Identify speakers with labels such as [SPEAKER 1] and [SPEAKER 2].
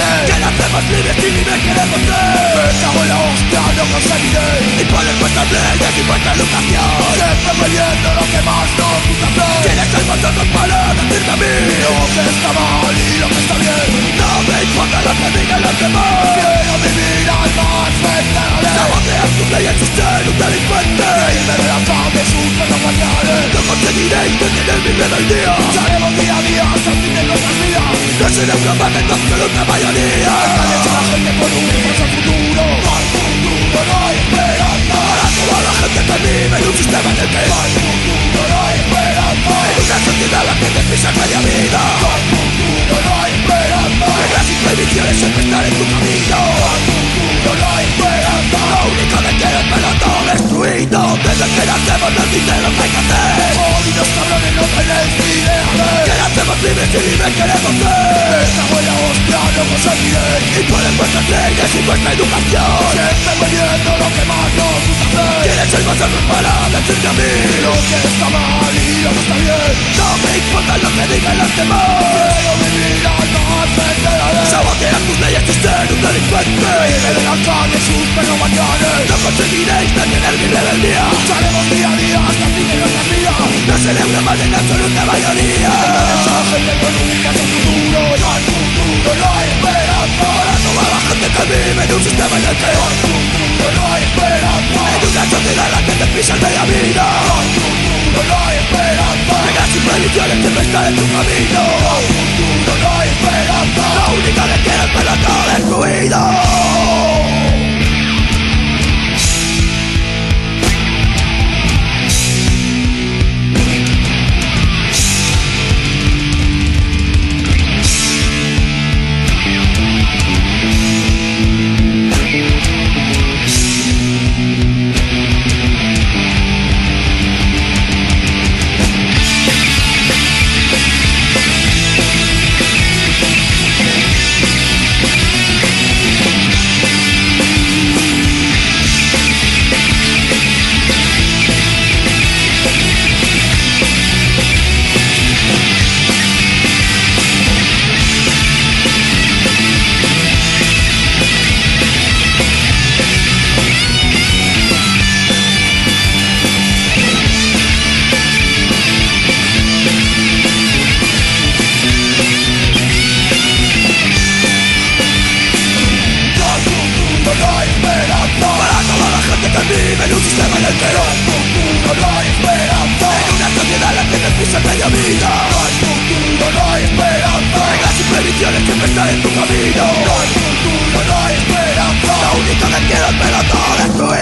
[SPEAKER 1] Que nacemos libres y libres queremos ser. Me cago en la hostia, no conseguiré imponer vuestras leyes y vuestra educación. Siempre poniendo lo que más nos gusta hacer. ¿Quiénes sois vosotros para decirme a mí lo que está mal y lo que está bien? No me importa lo que digan los demás. Quiero vivir al más venceré. Sabotear tus leyes y ser un delincuente. Irme de la calle sus perros guardianes. No conseguiréis detener mi rebeldía. Lucharemos día a día hasta el fin de nuestras vidas. No seré un combate en absoluta mayoría. Esta la gente con un falso futuro. Al futuro no hay esperanza. Para toda la gente que vive en un sistema en el que al futuro no hay esperanza. En una sociedad la que te pisa media vida. Al futuro no hay esperanza. Reglas y prohibiciones siempre están en tu camino. Al futuro no hay esperanza. Lo único que quiero es verlo todo destruido. Desde que nacemos nos dicen lo que hay que hacer. Jodidos cabrones no tenéis ni idea de que nacemos libres y libres queremos ser. Esta buena hostia no conseguiréis imponer vuestras leyes y vuestra educación. Siempre poniendo lo que más nos gusta hacer. ¿Quiénes sois vosotros para decirme a mí lo que está mal y lo que está bien? No me importa lo que digan los demás. Quiero vivir al más venceré. Sabotear tus leyes y ser un delincuente. Irme de la calle sus perros guardianes. No conseguiréis detener mi rebeldía. Lucharemos día a día hasta el fin de nuestras vidas. No seré una más en absoluta mayoría. Esa gente con un falso futuro. Al futuro no hay esperanza. Para toda la gente que vive en un sistema en el que al futuro no hay esperanza. En una sociedad en la que te pisan media vida. Al futuro no hay esperanza. Reglas y prohibiciones siempre están en tu camino. Al futuro no hay esperanza. Lo único que quiero es verlo todo destruido. Vive en un sistema en el que al futuro no hay esperanza. En una sociedad en la que te pisa media vida. Al futuro no hay esperanza. Reglas y prohibiciones siempre están en tu camino. Al futuro no hay esperanza. Lo único que quiero es verlo todo destruido.